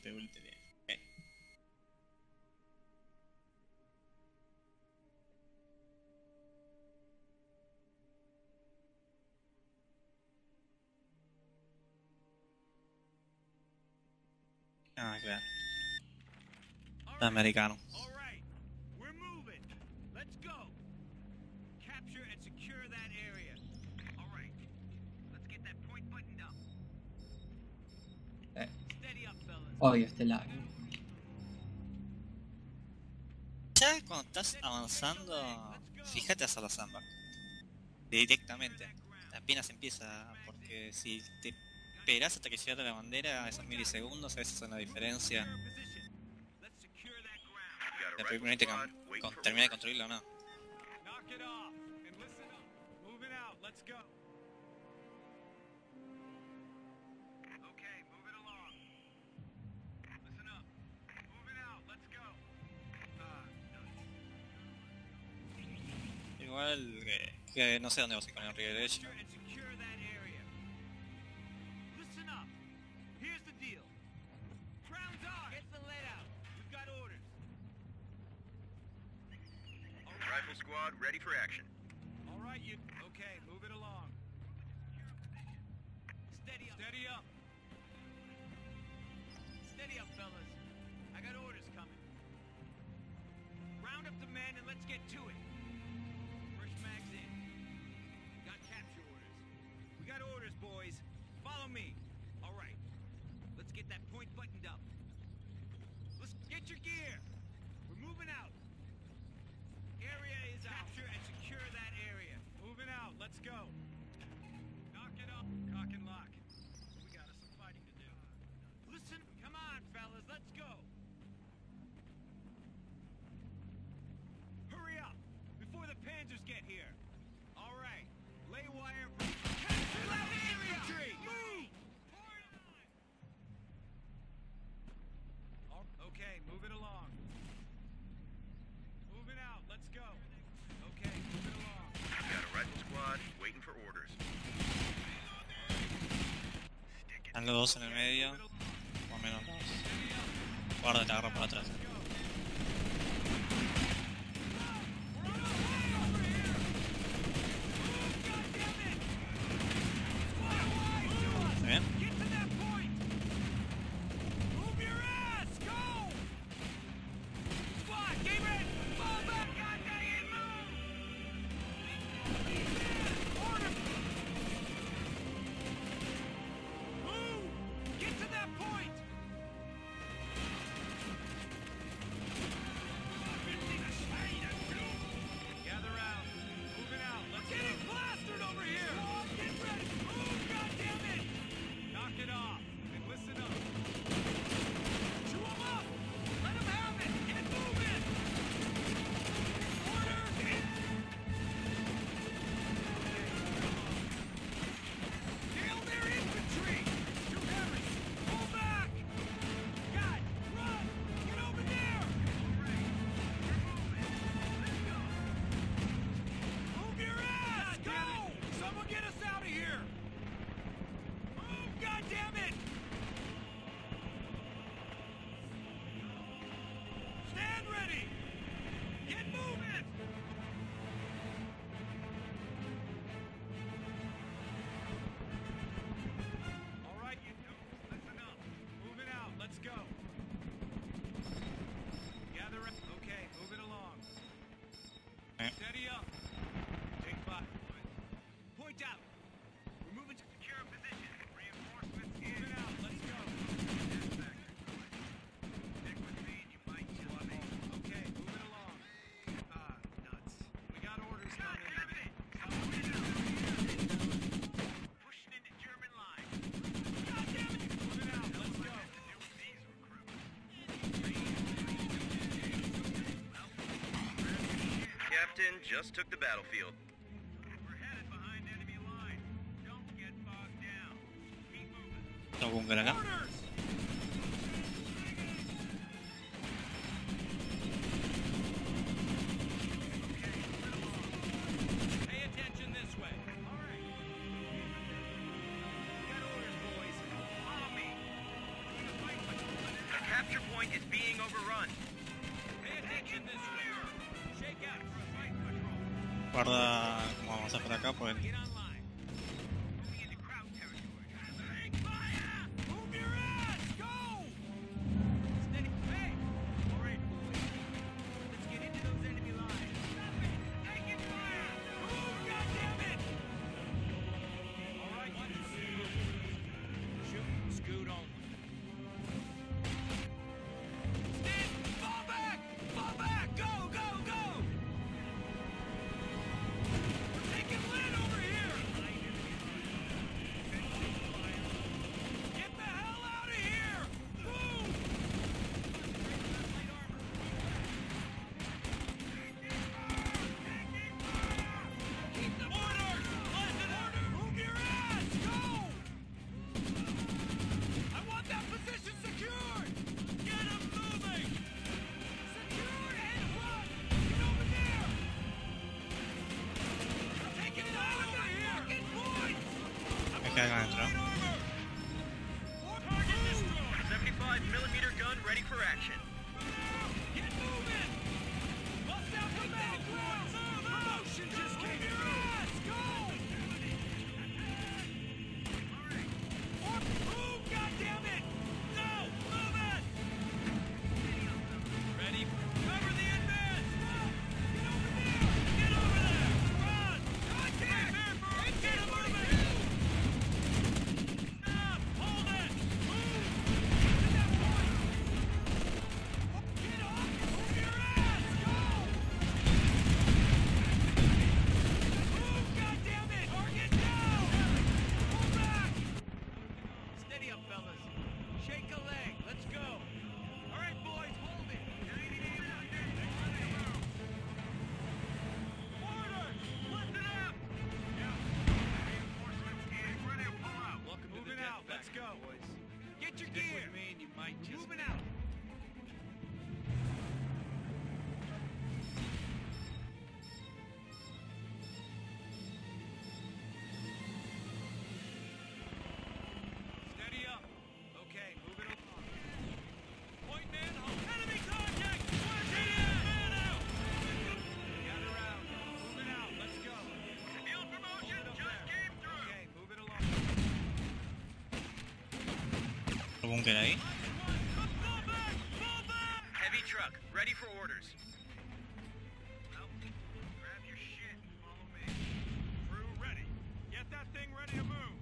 este último. Ah, claro. Americano. Odio este lag. Ya cuando estás avanzando, fíjate hacia la samba. Directamente. Apenas empieza, porque si te esperas hasta que llegue a la bandera, esos milisegundos a veces son la diferencia. De permanente termina de construirlo o no. Igual que no sé dónde vas a ir con el río derecho. Rifle squad ready for action. All right, you. Okay, move it along. Steady up. Steady up. Steady up, fellas. I got orders coming. Round up the men and let's get to it. Fresh mags in. Got capture orders. We got orders, boys. Follow me. All right. Let's get that point buttoned up. Let's get your gear. We're moving out. Area is capture and secure that area. Moving out. Let's go. Knock it up. Cock and lock. We got us some fighting to do. Listen, come on, fellas. Let's go. Hurry up before the Panzers get here. All right. Lay wire. Capture that infantry. Move. Okay, move it along. Moving out. Let's go. Okay, move it along. Got a rifle squad waiting for orders. Están los dos en el medio. O menos dos. Guarda, te agarro por atrás. ¿Está bien? Steady up. Take 5. Point out. We're moving to secure position. Reinforcements in. Moving out. Let's go. Stick with me and you might kill me. Okay, move it along. Ah, nuts. We got orders coming. Pushing into German line. God damn it. Moving out. Let's go. Captain just took the battlefield. We're headed behind enemy line. Don't get bogged down. Keep moving. Tengo búnker acá. Orders! Pay attention this way. All right. We got orders, boys. Follow me. capture point is being overrun. Pay attention this way. Shake out for a flight patrol. Guarda cómo vamos a por acá, pues. Get online. Moving into crowd territory. Take fire! Move your ass! Go! Steady. Hey! All right, boys. Let's get into those enemy lines. Stop it! Taking fire! Move, goddammit! All right, watch your scoot. Shoot, scoot only. Stand! Fall back! Fall back! Go, go, go! We're taking lead over here! Get the hell out of here! Move! Keep the orders! Order! Move your ass! Go! I want that position secured! Get him moving! Secured and run! Get over there! Taking it out over here! Fucking points! Es que acá adentro. Target destroyed! 75mm gun ready for action. Get moving! Bust out the back! Promotion just came through! Go! Move, goddammit! No! Move it! Ready? Cover the advance! Get over there! Get over there! Run! Contact! Get moving! Stop! Hold it! Move! To that point! Get off! Move your ass! Go! Move, goddammit! Target down! Pull back! Steady up, fellas. Shake a leg. Let's go. All right, boys, hold it. Order! Lift it up! Ready to pull out. Welcome moving out. Let's go, boys. Get your gear. With me and you might just moving out. Steady up. Okay, moving along. Point man home. Enemy contact! Man out! Gather out. Moving out. Let's go. Field promotion just came through. Okay, moving along. El búnker ahí. Fall back! Fall back! Heavy truck ready for orders. Well, grab your shit and follow me. Crew ready. Get that thing ready to move.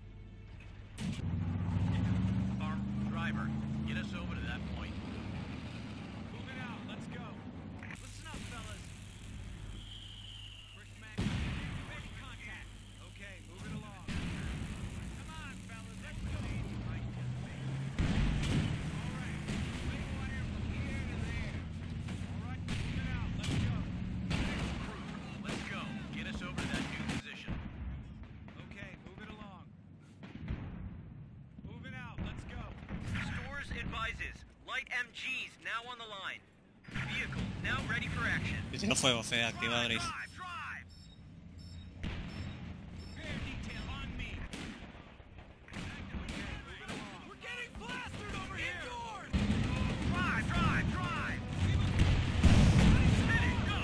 Driver, get us over to that point. Moving out. Let's go. Listen up, fellas. First mag. Make contact. Okay, moving along. Come on, fellas. Let's go. All right. Wait wire from here to there. All right, moving out. Let's go. Crew, let's go. Get us over to that new position. Okay, moving along. Moving out. Let's go. Stores advises. Light MGs now on the line. Vehicle now ready for action. Yo tengo fuego, Fede, activadores. Drive! Repair detail on me. We're getting plastered over here. Indoors. Drive! Spin it! Go!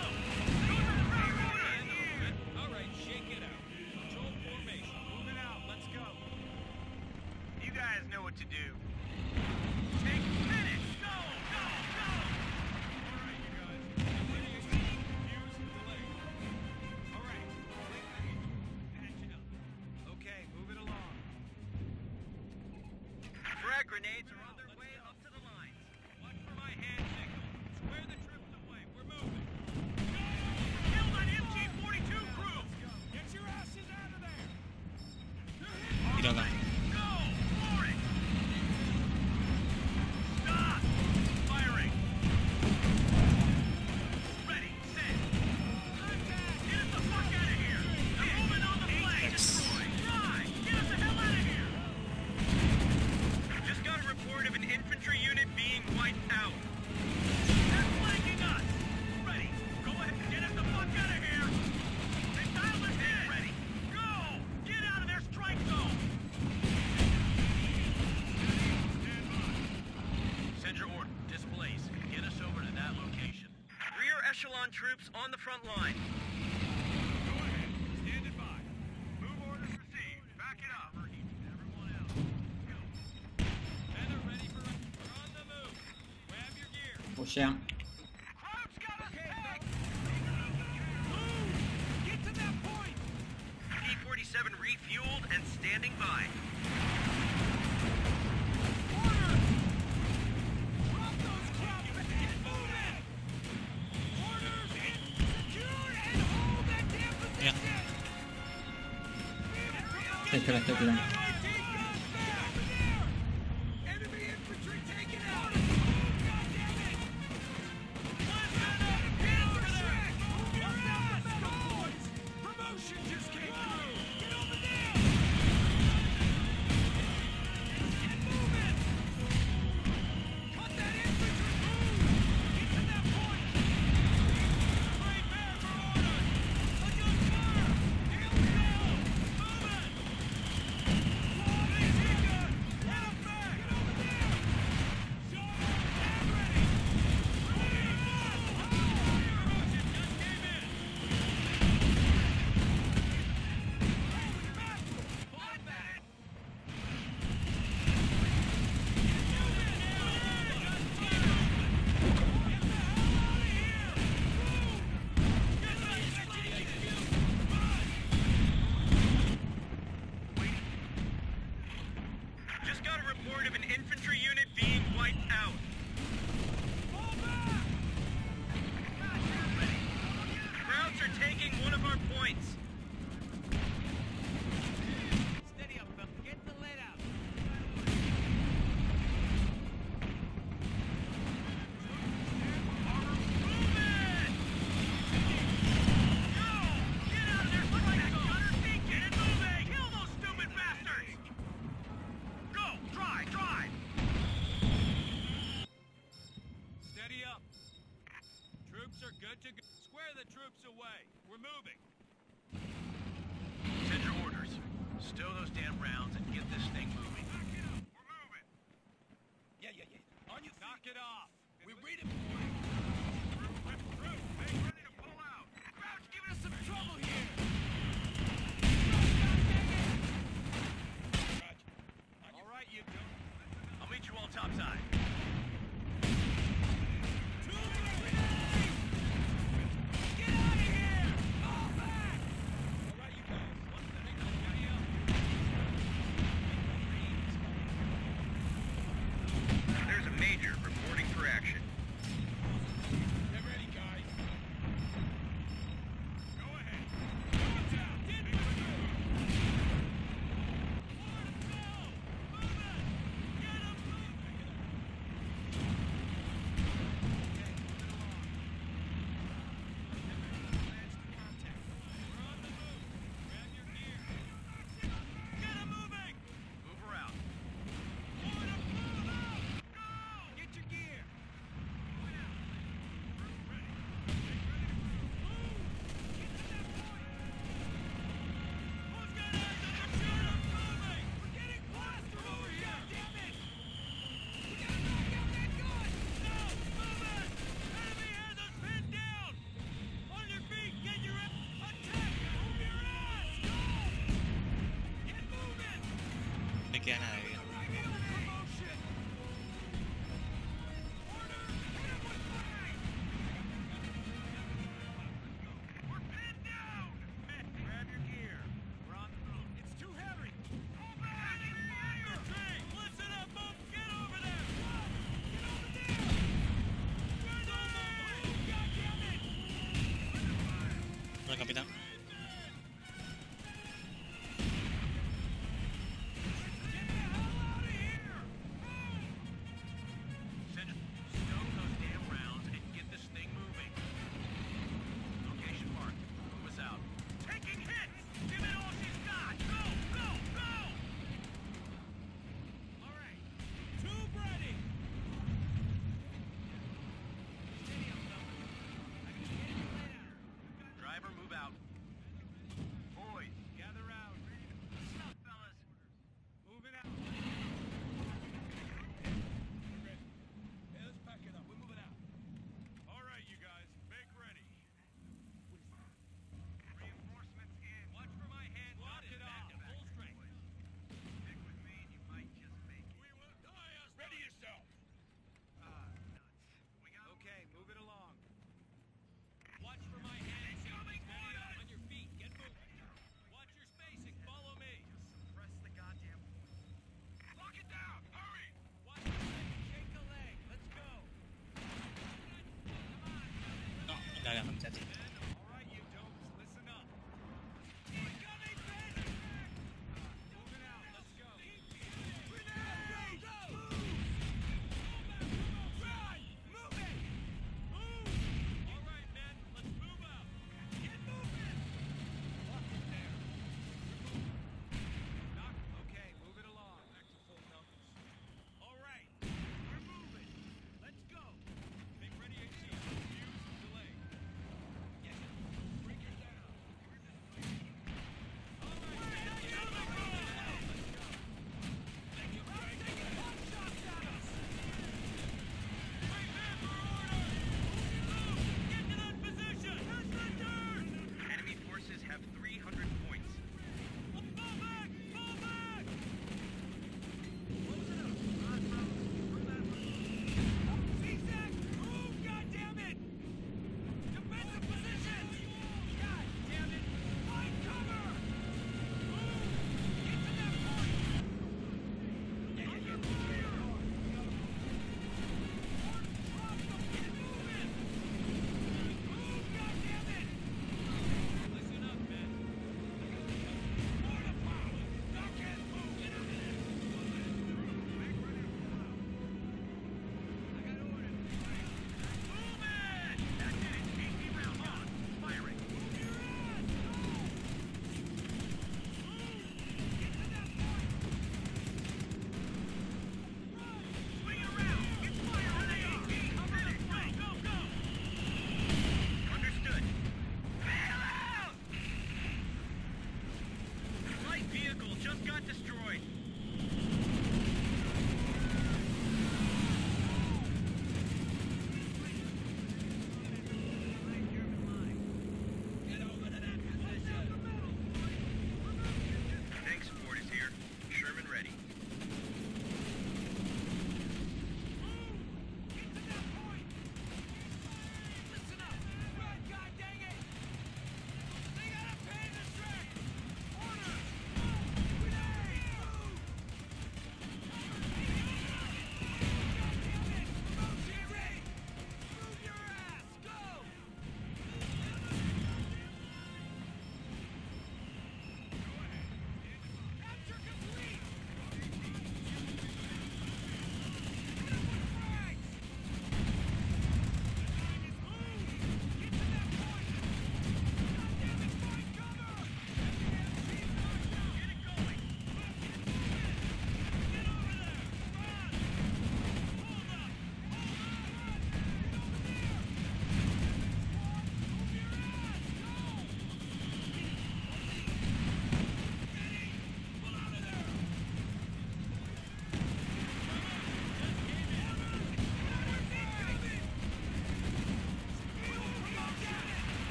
All right, shake it out. Control formation. Moving out. Let's go. You guys know what to do. Take finish! Go! All right, you guys. Fuse delayed. All right. Patch it up. Okay, moving along. Frag grenades are on their way up to the lines. Watch for my hand signal. Square the trips away. We're moving. Killed an MG-42 crew! Get your asses out of there. Tiro acá. Go! For it! Stop! Firing! Ready, set! Contact. Get us the fuck out of here! They're moving on the flank! Destroy! Drive! Get us the hell out of here! Just got a report of an on troops on the front line. Go ahead. Stand by. Move orders received. Back it up. Everyone else. Go. Men are ready for... We're on the move. Grab your gear. 我先。 Crowd's got us pegged. Move! Get to that point! P-47 refueled and standing by. Order! Drop those crowds and get moving! Orders! Secure and hold that damn Yeah. position! 退出来，退出来。 Enemy infantry taken out! God damn it! Promotion just came through! Get over there! Get moving! Cut that infantry! Move! Get to that point! Prepare for orders! Adjust fire! Here we go! Moving! Machine gun! Get him back! Get over there! Shot! Stand ready! Ready! Promotion just came in! Fall back! Just got a report of an infantry unit being wiped out. Krauts are taking one of our points. Steady up, Bill. Get the lead out. Steady up. Troops are good to go. Square the troops away. We're moving. Send your orders. Stow those damn rounds and get this thing moving. Knock it up. We're moving. Yeah. On your Knock it off. We're ready for you. Hey, ready to pull out. Crowd's giving us some trouble here. All right, you two. I'll meet you all topside. Get out of here! Fall back! All right, you guys. What's the next There's a major reporting for action. Get ready, guys. Go ahead. Watch out! Get with you! More to go! Move it! Get him moving! Okay, moving along. Advance to contact. We're on the move. Grab your gear. Get him moving! Move her out. Order, move out! Go! Get your gear. No queda nada de vida. Grab your gear. We're on the move. It's too heavy. Pull back! Infantry! Listen up, folks! Get over there! Get over there! Where's the move? God damn it! Hola, capitán. Give me a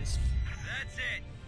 Entonces, That's it.